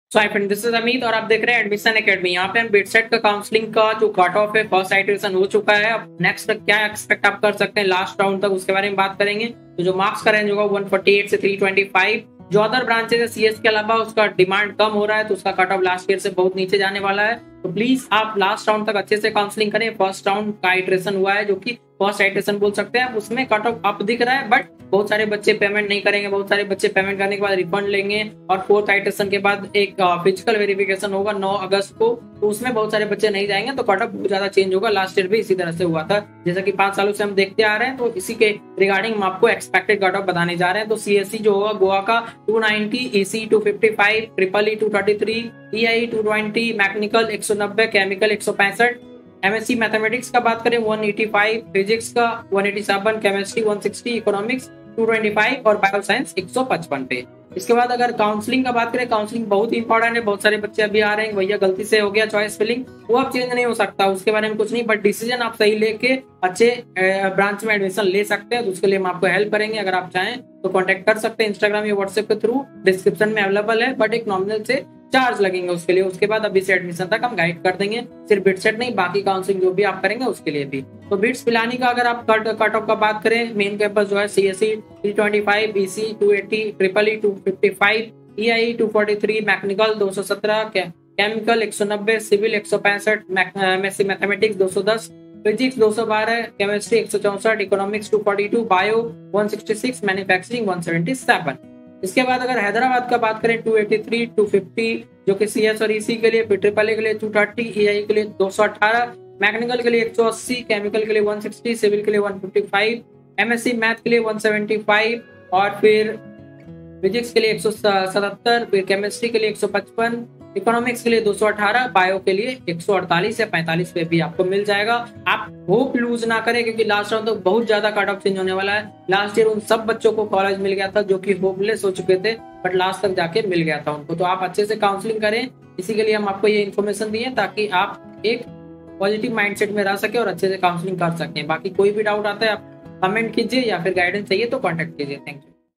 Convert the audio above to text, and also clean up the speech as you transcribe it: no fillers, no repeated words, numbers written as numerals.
So hi friend, this is Amit और आप देख रहे हैं एडमिशन एकेडमी। यहाँ पे हम बिटसेट का काउंसलिंग का जो कट ऑफ है फर्स्ट आइटरेशन हो चुका है। अब नेक्स्ट तक क्या एक्सपेक्ट आप कर सकते हैं लास्ट राउंड तक, उसके बारे में बात करेंगे। तो जो मार्क्स का रेंज होगा 148 से 325। जो अदर ब्रांचेस है सीएस के अलावा उसका डिमांड कम हो रहा है, तो उसका कट ऑफ लास्ट ईयर से बहुत नीचे जाने वाला है। तो प्लीज आप लास्ट राउंड तक अच्छे से काउंसलिंग करें। फर्स्ट राउंड का आइटरेशन हुआ है जो कि फर्स्ट आइटरेशन बोल सकते हैं, उसमें कट ऑफ अप दिख रहा है, बट बहुत सारे बच्चे पेमेंट नहीं करेंगे, बहुत सारे बच्चे पेमेंट करने के बाद रिफंड लेंगे। और फोर्थ आइटरेशन के बाद एक फिजिकल वेरिफिकेशन होगा 9 अगस्त को, तो उसमें बहुत सारे बच्चे नहीं जाएंगे, तो कट ऑफ बहुत ज्यादा चेंज होगा। लास्ट ईयर भी इसी तरह से हुआ था, जैसा कि 5 सालों से हम देखते आ रहे हैं। तो इसी के रिगार्डिंग हम आपको एक्सपेक्टेड कट ऑफ बताने जा रहे हैं। तो सीएससी जो होगा गोवा का 290, EC 255, triple E 233, EI 220, mechanical 190, chemical 165, MSc mathematics का बात करें 185, फिजिक्स का 187, केमिस्ट्री 160, इकोनॉमिक्स 225 और बायो साइंस 155 पे। इसके बाद अगर काउंसलिंग का बात करें, काउंसलिंग बहुत इंपॉर्टेंट है। बहुत सारे बच्चे अभी आ रहे हैं भैया गलती से हो गया चॉइस फिलिंग, वो अब चेंज नहीं हो सकता, उसके बारे में कुछ नहीं, बट डिसीजन आप सही लेके अच्छे ब्रांच में एडमिशन ले सकते हैं। तो उसके लिए हम आपको हेल्प करेंगे। अगर आप चाहें तो कॉन्टेक्ट कर सकते हैं इंस्टाग्राम या व्हाट्सएप के थ्रू, डिस्क्रिप्शन में अवेलेबल है, बट एक नॉमिनल से चार्ज लगेंगे उसके लिए। उसके बाद अभी से एडमिशन तक हम गाइड कर देंगे, सिर्फ बिटसेट नहीं, बाकी काउंसलिंग जो भी आप करेंगे उसके लिए भी। तो बिट्स पिलानी का अगर आप कट ऑफ का बात करें, मेन कैंपस जो है CSC 325, BC 280, triple E 255, EI 243, mechanical 217, chemical 190, civil 165, MSc mathematics 210, physics 212, chemistry 164, economics 242, bio 166, manufacturing 177। इसके बाद अगर हैदराबाद का बात करें 283, 250 जो कि सीएस और ईसी के लिए, फिर ट्रिपल ए के लिए 230, ईआई के लिए 218, मैकेनिकल के लिए 180, केमिकल के लिए 160, सिविल के लिए 155, एमएससी मैथ के लिए 175 और फिर फिजिक्स के लिए 177, फिर केमिस्ट्री के लिए 155, इकोनॉमिक्स के लिए 218, बायो के लिए 148 या 45 पे भी आपको मिल जाएगा। आप होप लूज ना करें, क्योंकि लास्ट राउंड तो बहुत ज्यादा कट ऑफ चेंज होने वाला है। लास्ट ईयर उन सब बच्चों को कॉलेज मिल गया था जो कि होपलेस हो चुके थे, बट लास्ट तक जाके मिल गया था उनको। तो आप अच्छे से काउंसलिंग करें, इसी के लिए हम आपको ये इन्फॉर्मेशन दिए ताकि आप एक पॉजिटिव माइंडसेट में रह सके और अच्छे से काउंसलिंग कर सकें। बाकी कोई भी डाउट आता है आप कमेंट कीजिए या फिर गाइडेंस चाहिए तो कॉन्टेक्ट कीजिए। Thank you.